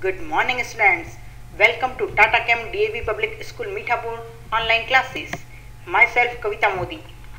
Good morning students. Welcome to Tata Chem DAV Public School Mithapur online classes. Myself Kavita Modi.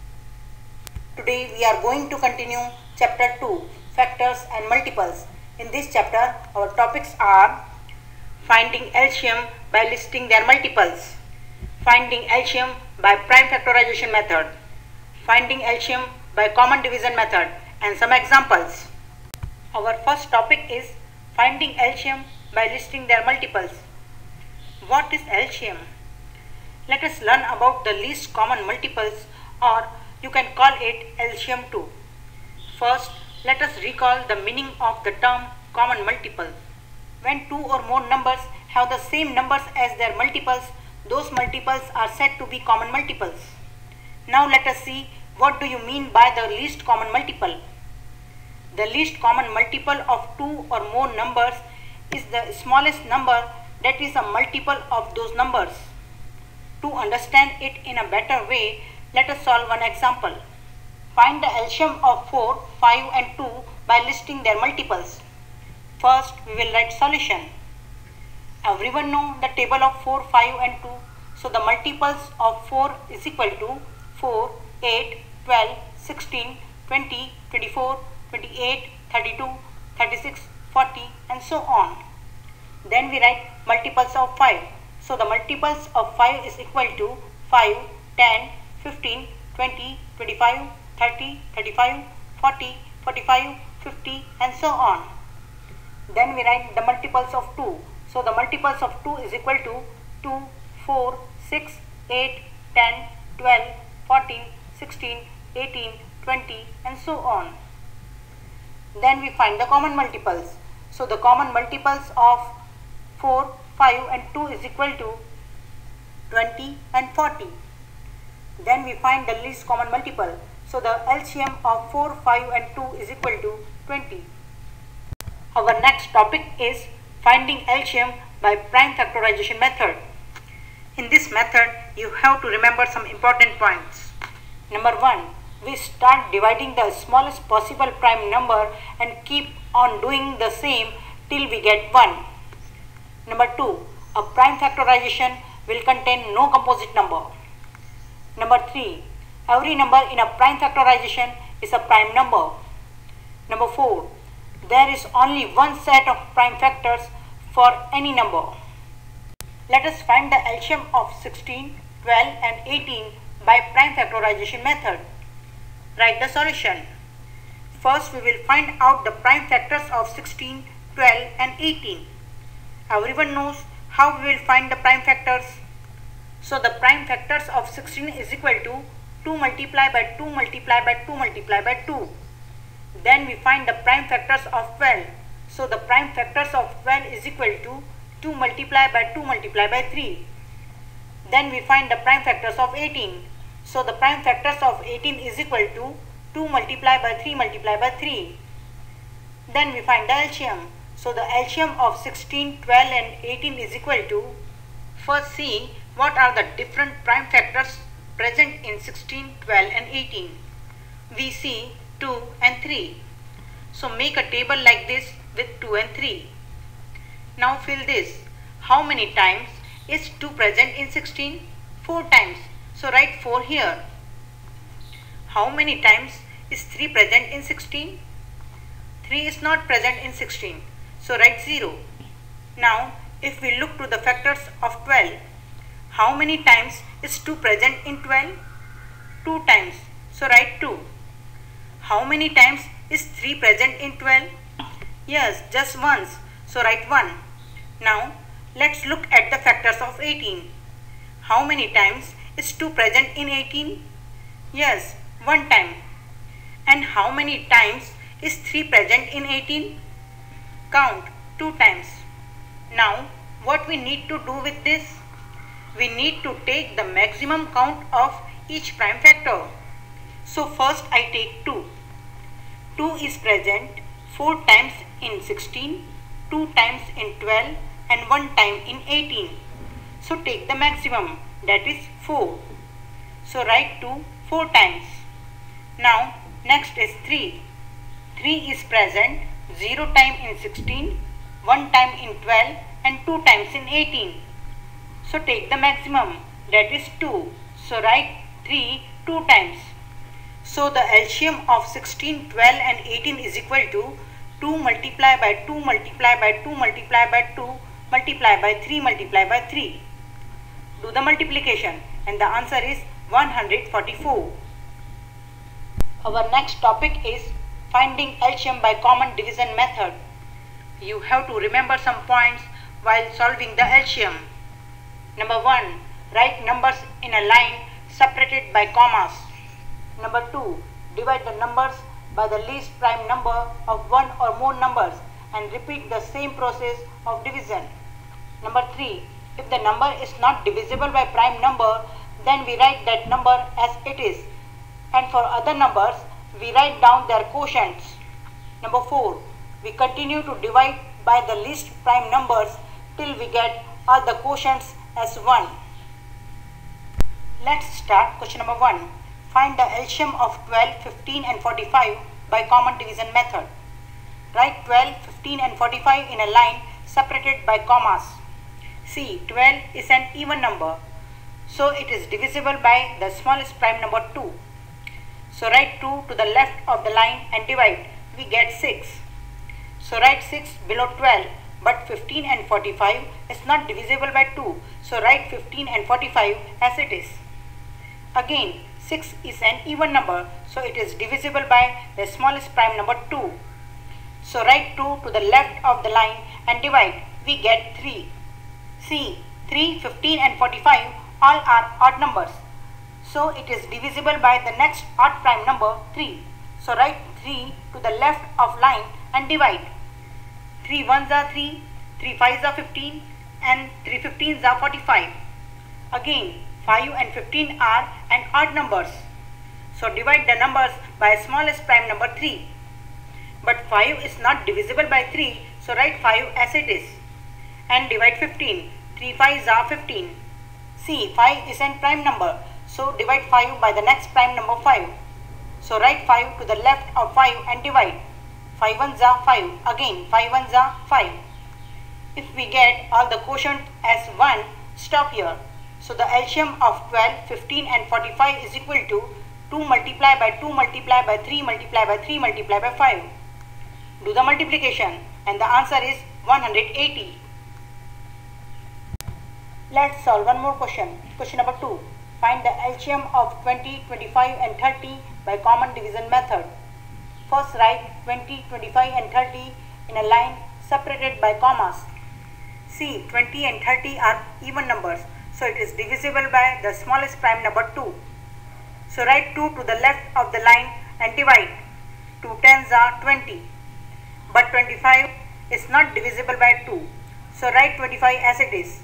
Today we are going to continue chapter 2 factors and multiples. In this chapter our topics are finding LCM by listing their multiples, finding LCM by prime factorization method, finding LCM by common division method and some examples. Our first topic is finding LCM by listing their multiples. What is LCM? Let us learn about the least common multiples, or you can call it LCM too. First, let us recall the meaning of the term common multiple. When two or more numbers have the same numbers as their multiples, those multiples are said to be common multiples. Now let us see what do you mean by the least common multiple. The least common multiple of two or more numbers is the smallest number that is a multiple of those numbers. To understand it in a better way, let us solve one example. Find the LCM of 4, 5 and 2 by listing their multiples. First, we will write solution. Everyone know the table of 4, 5 and 2. So the multiples of 4 is equal to 4, 8, 12, 16, 20, 24, 28, 32, 36, 40 and so on. Then we write multiples of 5. So the multiples of 5 is equal to 5, 10, 15, 20, 25, 30, 35, 40, 45, 50 and so on. Then we write the multiples of 2. So the multiples of 2 is equal to 2, 4, 6, 8, 10, 12, 14, 16, 18, 20 and so on. Then we find the common multiples. So the common multiples of 4, 5 and 2 is equal to 20 and 40. Then we find the least common multiple. So the LCM of 4, 5 and 2 is equal to 20. Our next topic is finding LCM by prime factorization method. In this method, you have to remember some important points. Number 1. We start dividing the smallest possible prime number and keep on doing the same till we get 1. Number 2. A prime factorization will contain no composite number. Number 3. Every number in a prime factorization is a prime number. Number 4. There is only one set of prime factors for any number. Let us find the LCM of 16, 12 and 18 by prime factorization method. Write the solution. First we will find out the prime factors of 16, 12 and 18. Everyone knows how we will find the prime factors. So the prime factors of 16 is equal to 2 multiplied by 2 multiplied by 2 multiplied by 2. Then we find the prime factors of 12. So the prime factors of 12 is equal to 2 multiplied by 2 multiplied by 3. Then we find the prime factors of 18. So the prime factors of 18 is equal to 2 multiplied by 3 multiplied by 3. Then we find the LCM. So the LCM of 16, 12 and 18 is equal to, first see what are the different prime factors present in 16, 12 and 18. We see 2 and 3. So make a table like this with 2 and 3. Now fill this. How many times is 2 present in 16? 4 times. So write 4 here. How many times is 3 present in 16? 3 is not present in 16. So write 0. Now if we look to the factors of 12, how many times is 2 present in 12? 2 times. So write 2. How many times is 3 present in 12? Yes, just once. So write 1. Now let's look at the factors of 18. How many times is 2 present in 18? Yes, 1 time. And how many times is 3 present in 18? Count 2 times. Now what we need to do with this? We need to take the maximum count of each prime factor. So first I take 2. 2 is present 4 times in 16, 2 times in 12 and 1 time in 18. So take the maximum, that is 4. So write 2 4 times. Now next is 3. 3 is present 0 time in 16, 1 time in 12 and 2 times in 18. So take the maximum, that is 2. So write 3 2 times. So the LCM of 16, 12 and 18 is equal to 2 multiplied by 2 multiplied by 2 multiplied by 2 multiplied by 3 multiplied by 3. Do the multiplication and the answer is 144. Our next topic is finding LCM by common division method. You have to remember some points while solving the LCM. Number 1. Write numbers in a line separated by commas. Number 2. Divide the numbers by the least prime number of one or more numbers and repeat the same process of division. Number 3. If the number is not divisible by prime number, then we write that number as it is, and for other numbers we write down their quotients. Number 4. We continue to divide by the least prime numbers till we get all the quotients as 1. Let's start question number 1. Find the LCM of 12, 15 and 45 by common division method. Write 12, 15 and 45 in a line separated by commas. See, 12 is an even number, so it is divisible by the smallest prime number 2. So write 2 to the left of the line and divide. We get 6. So write 6 below 12, but 15 and 45 is not divisible by 2. So write 15 and 45 as it is. Again, 6 is an even number, so it is divisible by the smallest prime number 2. So write 2 to the left of the line and divide. We get 3. See, 3, 15 and 45 all are odd numbers, so it is divisible by the next odd prime number 3. So write 3 to the left of line and divide. 3 1s are 3, 3 5s are 15 and 3 15s are 45. Again, 5 and 15 are an odd numbers, so divide the numbers by smallest prime number 3. But 5 is not divisible by 3, so write 5 as it is and divide 15. 3 5s are 15. See, 5 is an prime number, so divide 5 by the next prime number 5. So write 5 to the left of 5 and divide. 5 1s are 5. Again, 5 1s are 5. If we get all the quotient as 1, stop here. So the LCM of 12, 15 and 45 is equal to 2 multiplied by 2 multiplied by 3 multiplied by 3 multiplied by 5. Do the multiplication and the answer is 180. Let's solve one more question. Question number 2. Find the LCM of 20, 25 and 30 by common division method. First write 20, 25 and 30 in a line separated by commas. See, 20 and 30 are even numbers, so it is divisible by the smallest prime number 2. So write 2 to the left of the line and divide. 2 10s are 20. But 25 is not divisible by 2. So write 25 as it is.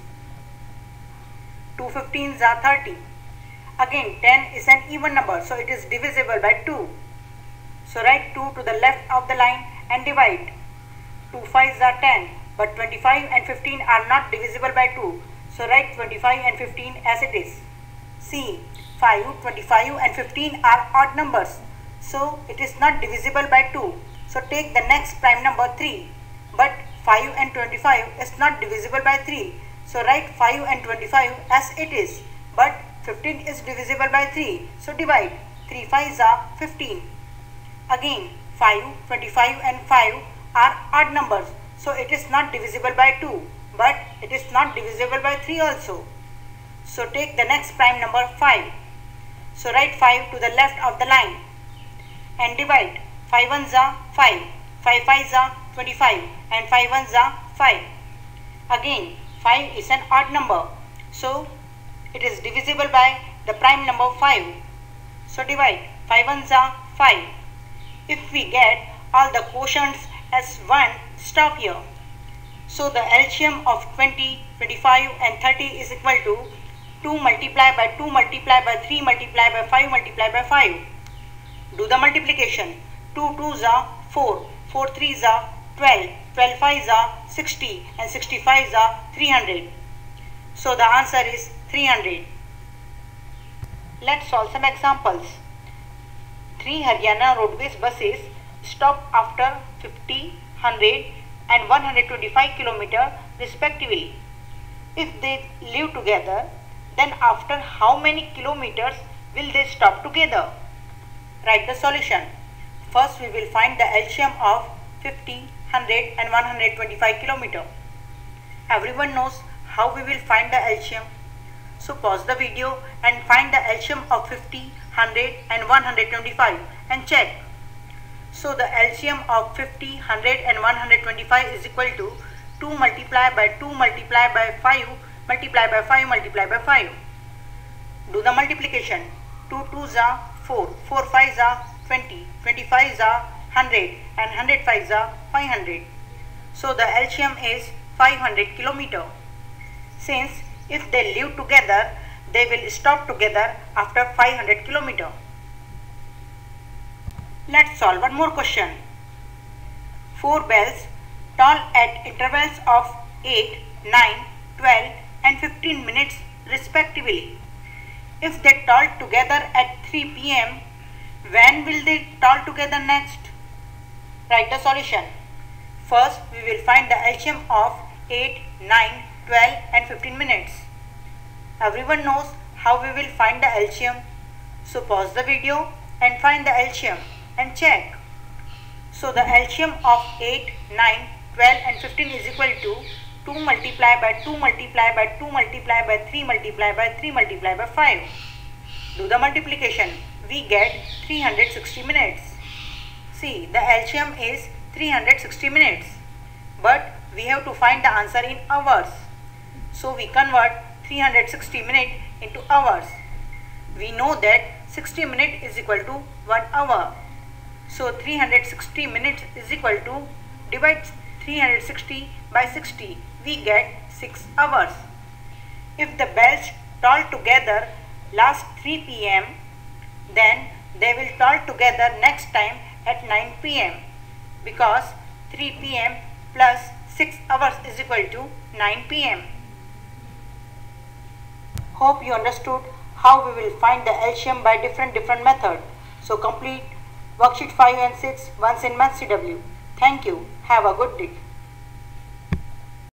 2 15s are 30. Again, 10 is an even number, so it is divisible by 2. So write 2 to the left of the line and divide. 2 5s are 10, but 25 and 15 are not divisible by 2. So write 25 and 15 as it is. See, 5, 25 and 15 are odd numbers, so it is not divisible by 2. So take the next prime number 3. But 5 and 25 is not divisible by 3. So write 5 and 25 as it is. But 15 is divisible by 3. So divide. 3 5s are 15. Again, 5, 25 and 5 are odd numbers, so it is not divisible by 2. But it is not divisible by 3 also. So take the next prime number 5. So write 5 to the left of the line and divide. 5 1s are 5, 5 5s are 25 and 5 1s are 5. Again, 5 is an odd number, so it is divisible by the prime number 5. So divide. 5 1s are 5. If we get all the quotients as 1, stop here. So the LCM of 20, 25 and 30 is equal to 2 multiplied by 2 multiplied by 3 multiplied by 5 multiplied by 5. Do the multiplication. 2 2s are 4, 4 3s are 12, 12 5s are 60 and 65s are 300. So the answer is 300. Let's solve some examples. 3 Haryana Roadways buses stop after 50, 100 and 125 km respectively. If they live together, then after how many kilometers will they stop together? Write the solution. First we will find the LCM of 50, 100 and 125 km. Everyone knows how we will find the LCM. So pause the video and find the LCM of 50, 100 and 125 and check. So the LCM of 50, 100 and 125 is equal to 2 multiplied by 2 multiplied by 5 multiplied by 5 multiplied by 5. Do the multiplication. 2 2s are 4, 4 5s are 20, 25s are 100 and 100 5s are 500. So the LCM is 500 km. Since if they live together, they will stop together after 500 km. Let's solve one more question. 4 bells toll at intervals of 8, 9, 12 and 15 minutes respectively. If they toll together at 3 p.m., when will they toll together next? Write the solution. First, we will find the LCM of 8, 9, 12 and 15 minutes. Everyone knows how we will find the LCM. So pause the video and find the LCM and check. So the LCM of 8, 9, 12 and 15 is equal to 2 multiplied by 2 multiplied by 2 multiplied by 3 multiplied by 3 multiplied by 5. Do the multiplication. We get 360 minutes. See, the LCM is 360 minutes. But we have to find the answer in hours. So we convert 360 minutes into hours. We know that 60 minutes is equal to 1 hour. So 360 minutes is equal to, divide 360 by 60, we get 6 hours. If the bells toll together last 3 p.m., then they will toll together next time at 9 p.m. because 3 p.m. plus 6 hours is equal to 9 p.m. Hope you understood how we will find the LCM by different method. So complete worksheet 5 and 6 once in Maths CW. Thank you. Have a good day.